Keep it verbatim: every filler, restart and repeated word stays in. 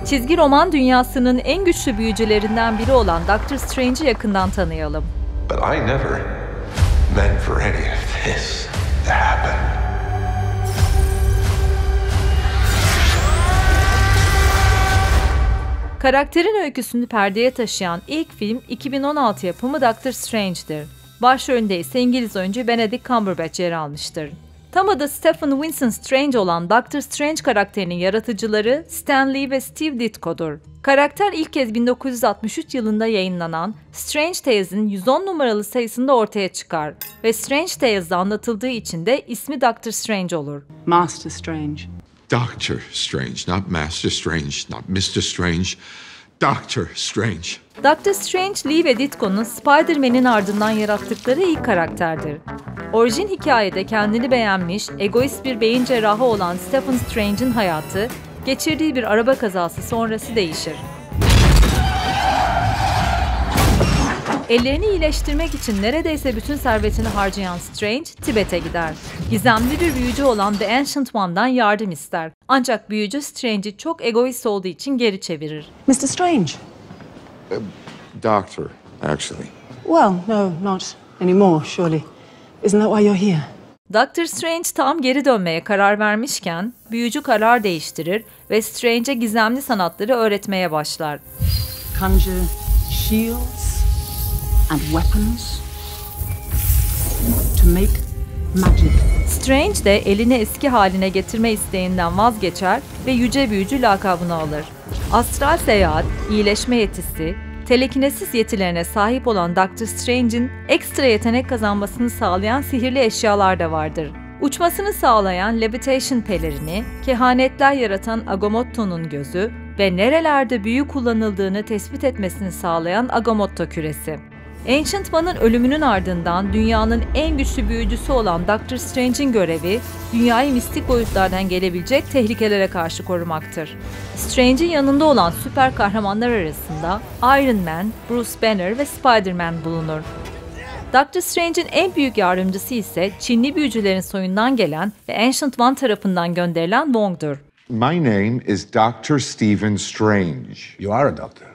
Çizgi roman dünyasının en güçlü büyücülerinden biri olan Doctor Strange'i yakından tanıyalım. But I never meant for any of this to happen. Karakterin öyküsünü perdeye taşıyan ilk film iki bin on altı yapımı Doctor Strange'dir. Başrolünde ise İngiliz oyuncu Benedict Cumberbatch yer almıştır. Tam adı Stephen Vincent Strange olan Doctor Strange karakterinin yaratıcıları Stan Lee ve Steve Ditko'dur. Karakter ilk kez bin dokuz yüz altmış üç yılında yayınlanan Strange Tales'in yüz on numaralı sayısında ortaya çıkar ve Strange Tales'da anlatıldığı için de ismi Doctor Strange olur. Master Strange. Doctor Strange, not Master Strange, not Mister Strange, Doctor Strange. Doctor Strange, Lee ve Ditko'nun Spider-Man'in ardından yarattıkları ilk karakterdir. Orijin hikayede kendini beğenmiş, egoist bir beyin cerrahı olan Stephen Strange'in hayatı, geçirdiği bir araba kazası sonrası değişir. Ellerini iyileştirmek için neredeyse bütün servetini harcayan Strange, Tibet'e gider. Gizemli bir büyücü olan The Ancient One'dan yardım ister. Ancak büyücü Strange'i çok egoist olduğu için geri çevirir. Mister Strange? Uh, doctor, actually. Well, no, not anymore, surely. Isn't that why you're here? Doctor Strange tam geri dönmeye karar vermişken, büyücü karar değiştirir ve Strange'e gizemli sanatları öğretmeye başlar. Conjure shields and weapons to make magic. Strange de elini eski haline getirme isteğinden vazgeçer ve yüce büyücü lakabını alır. Astral seyahat, iyileşme yetisi, telekinesis yetilerine sahip olan Doctor Strange'in ekstra yetenek kazanmasını sağlayan sihirli eşyalar da vardır. Uçmasını sağlayan levitation pelerini, kehanetler yaratan Agamotto'nun gözü ve nerelerde büyü kullanıldığını tespit etmesini sağlayan Agamotto küresi. Ancient One'ın ölümünün ardından dünyanın en güçlü büyücüsü olan Doctor Strange'in görevi, dünyayı mistik boyutlardan gelebilecek tehlikelere karşı korumaktır. Strange'in yanında olan süper kahramanlar arasında Iron Man, Bruce Banner ve Spider-Man bulunur. Doctor Strange'in en büyük yardımcısı ise Çinli büyücülerin soyundan gelen ve Ancient One tarafından gönderilen Wong'dur. My name is Doctor Stephen Strange. You are a doctor.